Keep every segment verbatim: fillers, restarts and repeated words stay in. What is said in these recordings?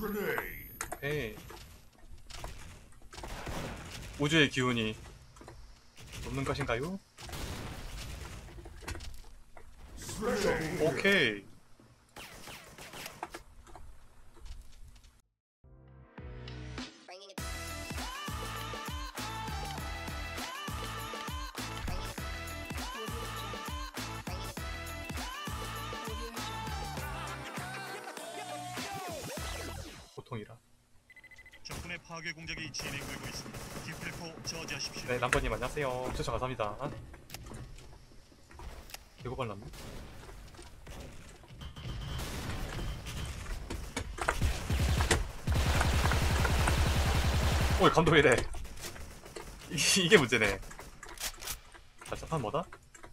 오케이. 우주의 기운이 높는 것인가요? 오케이. 보통이라. 적군의 파괴 공작이 진행되고 있습니다. 기필코 저지하십시오. 네, 남번님 안녕하세요. 추천 감사합니다. 개고 발랐네. 오이 감독 왜이래. 이게 문제네. 자, 첫판 뭐다?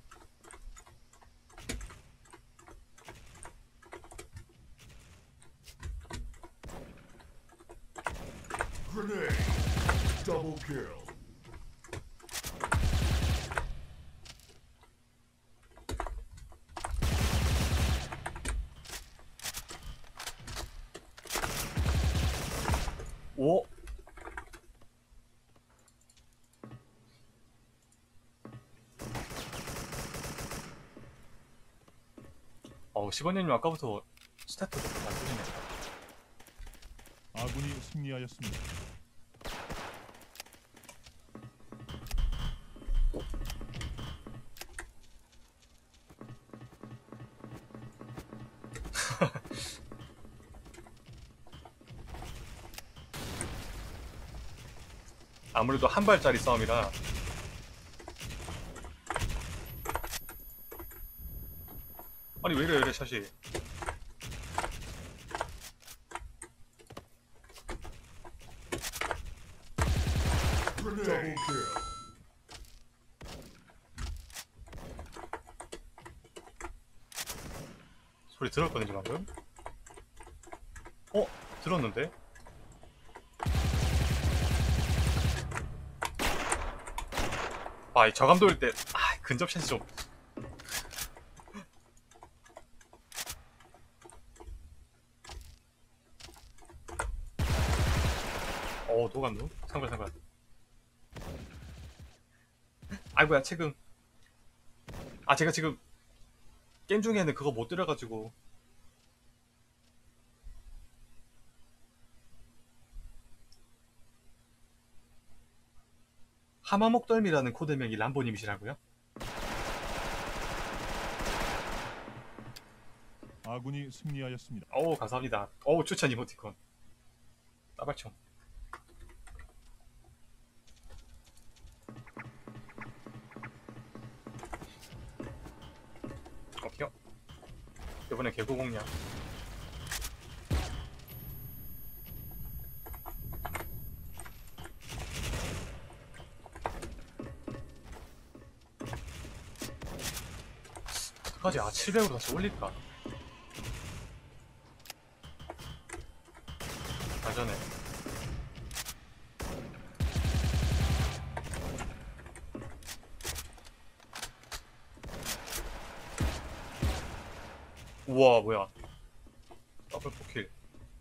Grenade. Double kill. 오. 어, 십원년님 아까부터 스타트도 잘 쓰시네. 아군이 승리하였습니다. 아무래도 한 발짜리 싸움이라. 아니 왜 이래 왜 이래 샷이. Double kill. 소리 들었거든요 방금. 어? 들었는데? 아, 이 저감도일 때, 아, 근접샷이 좀. 어, 도감도? 상관, 상관. 아이고야, 지금. 아, 제가 지금, 게임 중에는 그거 못 들어가지고. 하마목덜미라는 코드명이 람보님이시라고요? 아군이 승리하였습니다. 어우, 감사합니다. 어우, 추천 이모티콘. 따발총. 오케이요. 이번에 개구공략. 어떡하지? 아, 칠백으로 다시 올릴까? 아, 전에. 우와, 뭐야. 더블 포킬.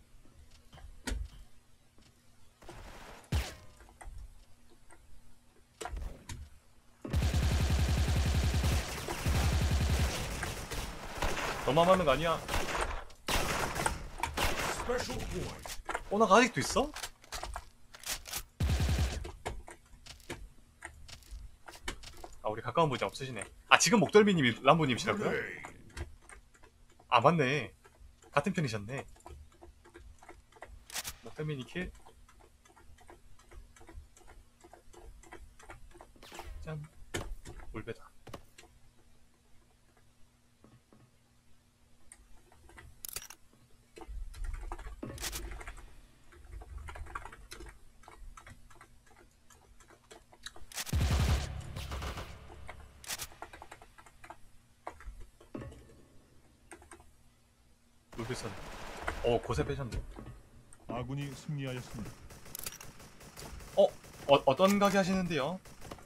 너만 맞는 거 아니야? Special point. 오나가 아직도 있어? 아, 우리 가까운 분이 없으시네. 아, 지금 목덜미님이 람보님이시라고요? Grenade. 아, 맞네. 같은 편이셨네. 목덜미니 킬. 짠. 울베다. 울베선. 어, 고세 빼셨네. 아군이 승리하였습니다. 어? 어, 어떤 가게 하시는데요?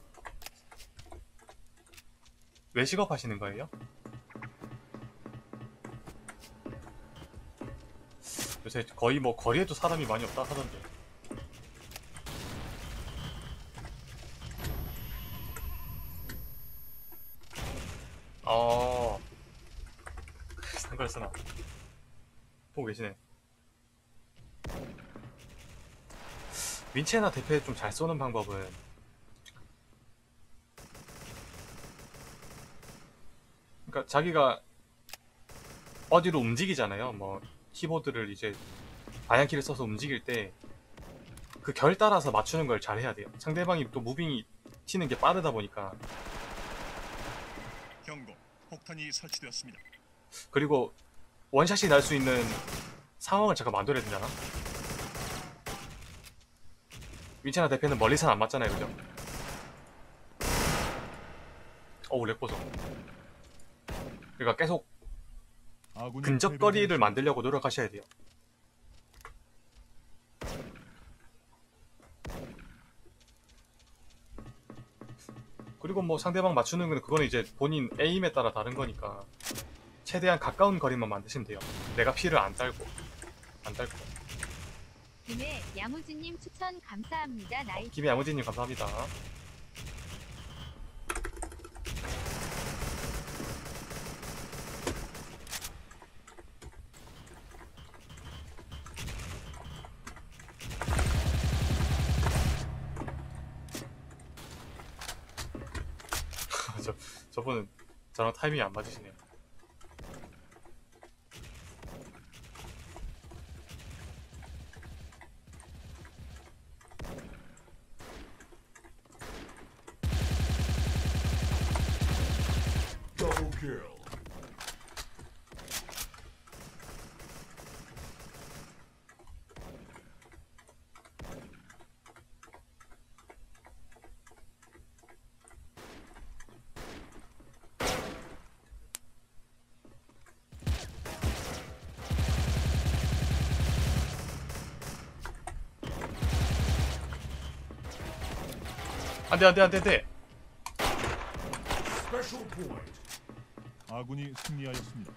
외식업 하시는 거예요? 요새 거의 뭐 거리에도 사람이 많이 없다 하던데. 어. 상걸 쓰나. 보고 계시네. 윈체나 대패 좀 잘 쏘는 방법은 그러니까 자기가 어디로 움직이잖아요. 뭐 키보드를 이제 방향키를 써서 움직일 때 그 결 따라서 맞추는 걸 잘 해야 돼요. 상대방이 또 무빙이 튀는 게 빠르다 보니까. 경고. 폭탄이 설치되었습니다. 그리고 원샷이 날 수 있는 상황을 제가 만들어야 되잖아. 윈체나 대패는 멀리서는 안 맞잖아요, 그죠? 어우, 렉 보소. 그러니까 계속 아군이 근접거리를 패배하였습니다. 만들려고 노력하셔야 돼요. 그리고 뭐 상대방 맞추는 건 그거는 이제 본인 에임에 따라 다른 거니까 최대한 가까운 거리만 만드시면 돼요. 내가 피를 안 달고 안 달고. 김해 야무지님 추천 감사합니다. 나이 김해 양우진님 감사합니다. 저 저분은 저랑 타이밍이 안 맞으시네요. Double kill. 안돼 안돼 안돼 안돼. Special point. 아군이 승리하였습니다.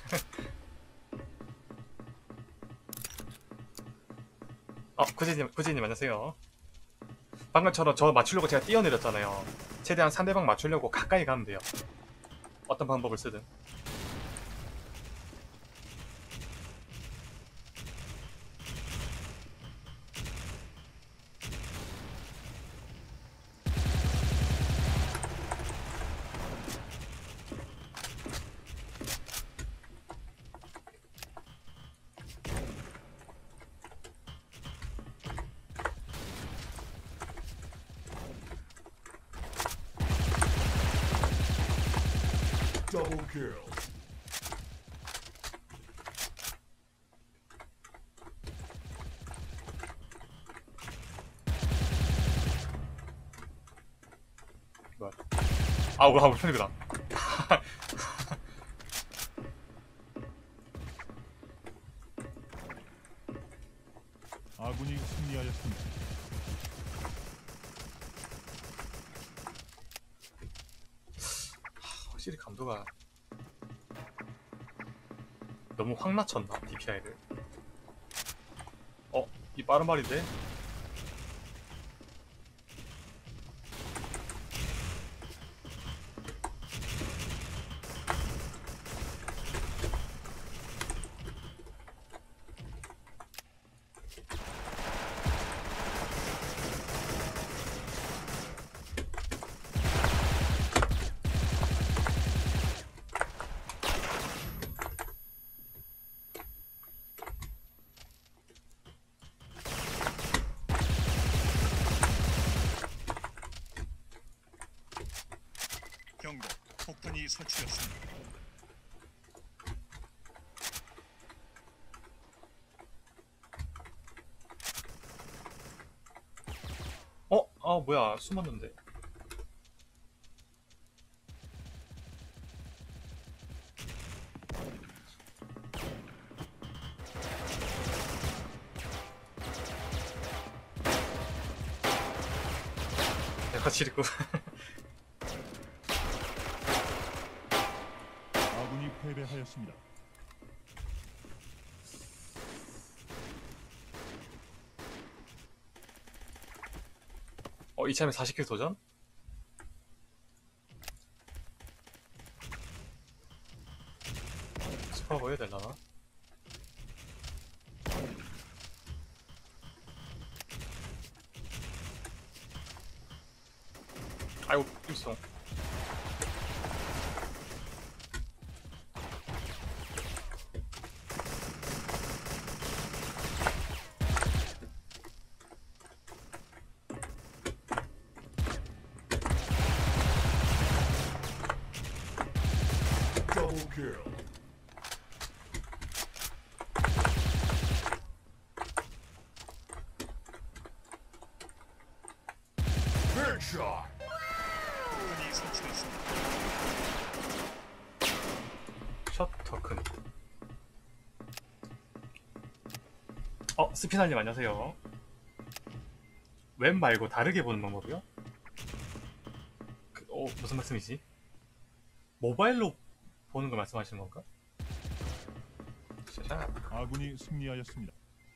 어 구지님 구지님 안녕하세요. 방금처럼 저 맞추려고 제가 뛰어내렸잖아요. 최대한 상대방 맞추려고 가까이 가면 돼요. 어떤 방법을 쓰든. Double kill. 뭐야? 아, 우와, 불편이구나. 아군이 승리하였습니다. 확실히 감도가 너무 확 낮췄나, 디피아이를. 어, 이 빠른 말인데? 경고. 폭탄이 설치되었습니다. 어? 아, 뭐야, 숨었는데. 내가 지르고. 아군이 패배하였습니다. 어, 이참에 사십 킬 도전? 스코어가 해야 되려나? 아이고, 일송. Double kill. Headshot. 폭탄이 설치됐습니다. 셔터큰. 어, 스피날님 안녕하세요. 웹 말고 다르게 보는 방법이요? 그, 어, 무슨 말씀이지? 모바일로 보는 걸 말씀하시는 건가? 자, 아군이 승리하였습니다.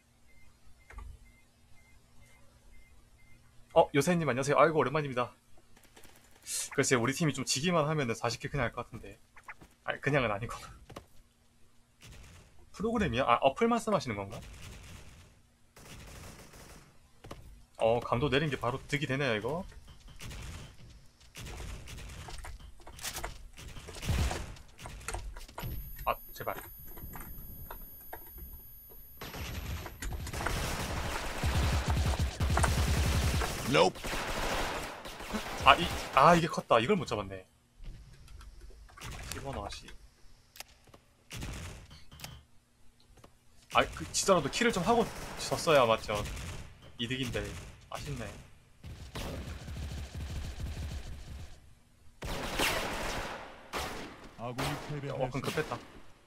어, 요새님 안녕하세요. 아이고, 오랜만입니다. 글쎄, 우리 팀이 좀 지기만 하면은 사십 킬 그냥 할 것 같은데. 아니, 그냥은 아니고. 프로그램이요? 아, 어플 말씀하시는 건가? 어, 감도 내린 게 바로 득이 되네요, 이거. 아, 제발. Nope. 아, 이, 아, 이게 컸다. 이걸 못 잡았네. 이번 와시. 아, 그, 지더라도 킬을 좀 하고 졌어야 맞죠. 이득인데. 아쉽네. 아군이 어, 그럼 패배하였습니다. 급했다.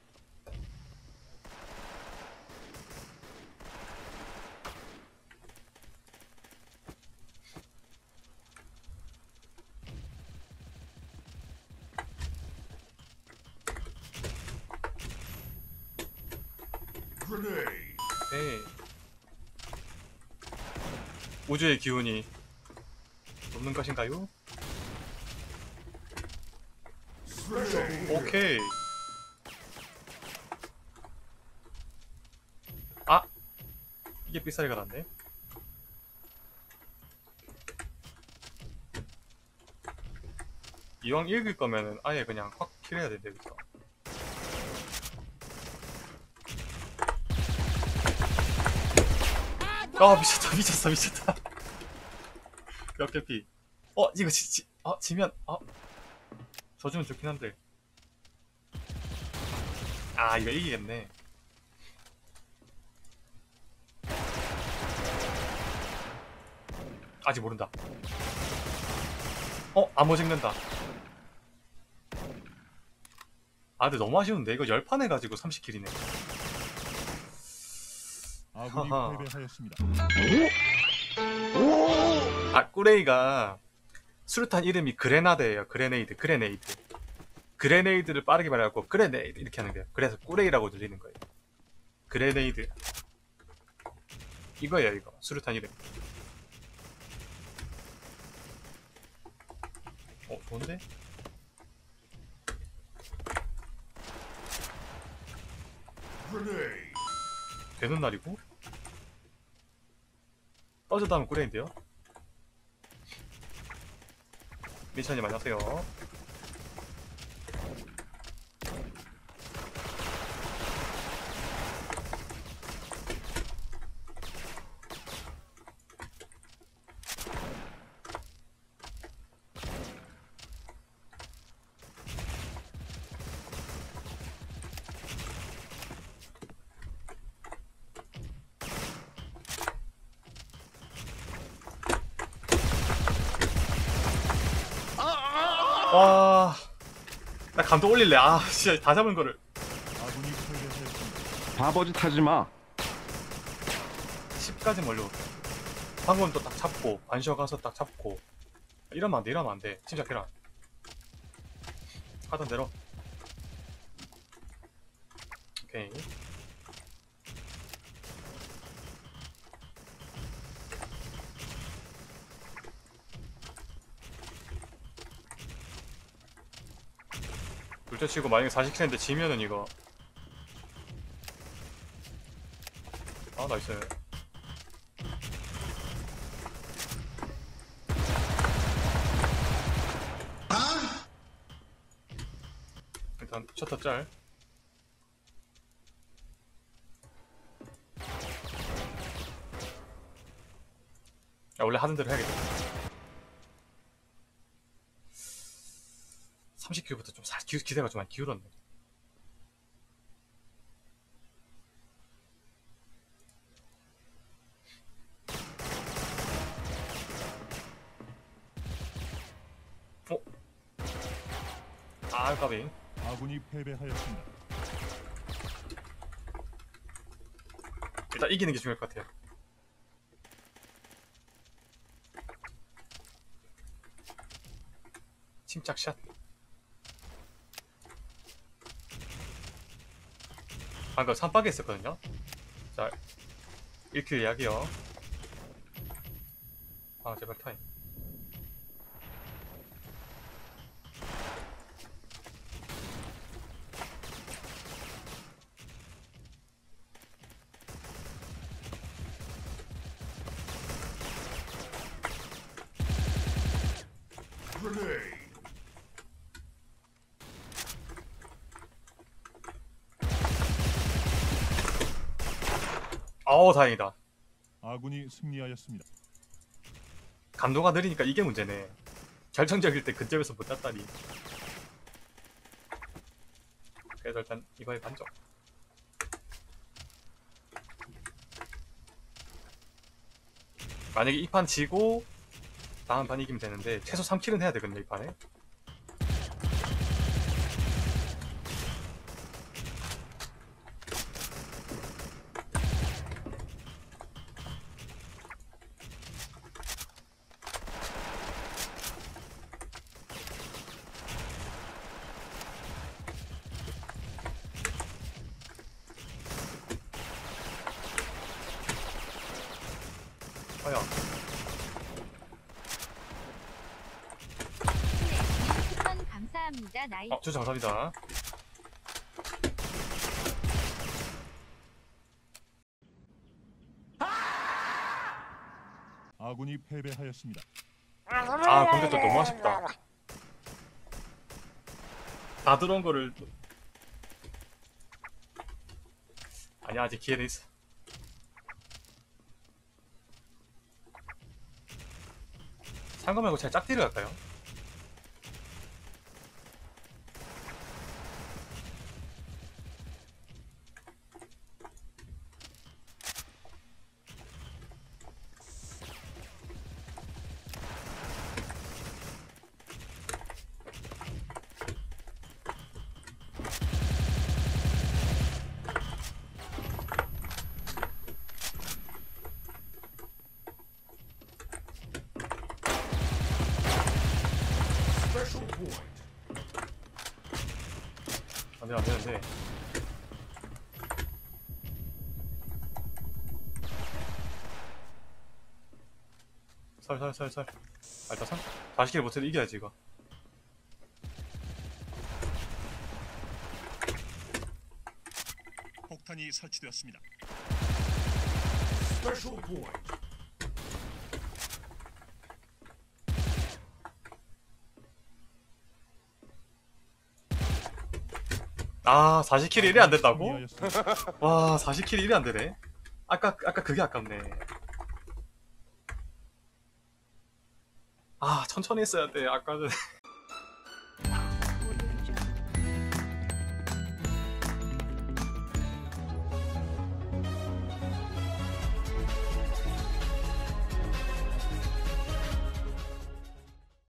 Grenade. 네. 우주의 기운이 높는 것인가요? Grenade. 오케이. 아! 이게 삐싸리가 났네. 이왕 읽을 거면은 아예 그냥 확 킬해야 돼, 여기서. 아, 미쳤다, 미쳤어, 미쳤다. 몇 개 피. 어, 이거 지, 지, 어, 지면, 어. 져주면 좋긴 한데. 아, 이거 이기겠네. 아직 모른다. 어, 암호 찍는다. 아, 근데 너무 아쉬운데. 이거 열 판 해가지고 삼십 킬이네. 아군이 하하. 패배하였습니다. 아, 꾸레이가 수류탄 이름이 그레나드예요. 그레네이드, 그레네이드. 그레네이드를 빠르게 말해갖고 그레네이드 이렇게 하는 거예요. 그래서 꾸레이라고 들리는 거예요. 그레네이드. 이거예요, 이거. 수류탄 이름. 어, 좋은데? Grenade. 되는 날이고? 떠져도 하면 꾸레인데요? 미천님 안녕하세요. 와, 나 감도 올릴래. 아, 진짜 다 잡은 거를. 아군이 패배하였습니다. 바보짓 하지 마. 십까지 몰려올게. 방금 또 딱 잡고, 반셔 가서 딱 잡고. 이러면 안 돼, 이러면 안 돼. 침착해라. 하던 대로. 오케이. 둘째 치고 만약에 사십 킬인데 지면은 이거. 아 나이스. 일단 셔터 짤. 야, 원래 하는 대로 해야겠다. 삼십 킬부터 좀 살, 기, 기대가 좀 많이 기울었네. 어? 아, 까비. 아군이 패배하였습니다. 일단 이기는 게 중요할 것 같아요. 침착샷. 방금 삼박에 했었거든요. 자, 일 킬 예약이요. 아, 제발 타임. Grenade. 아우, 다행이다. 아군이 승리하였습니다. 감도가 느리니까 이게 문제네. 결정적일 때 근접에서 못 땄다니. 그래서 일단 이번에 반점. 만약에 이 판 지고 다음 판 이기면 되는데 최소 삼 킬은 해야 되거든요, 이 판에. 아야. 네, 추천 감사합니다. 나이 어, 주차 감사합니다. 아군이 패배하였습니다. 아, 근데 또 너무 아쉽다. 다 들어온 거를 또- 아니야, 아직 기회는 있어. 상거 말고 제가 짝띠를 갈까요? Special point. 안돼, 안되는데. 설설설설. 아, 일단 사십 킬 못해도 이겨야지 이거. 폭탄이 설치되었습니다. Special point. 아, 사십 킬이 이래 안 된다고? 승리하였습니다. 와, 사십 킬이 이래 안 되네. 아까 아까 그게 아깝네. 아, 천천히 했어야 돼. 아까는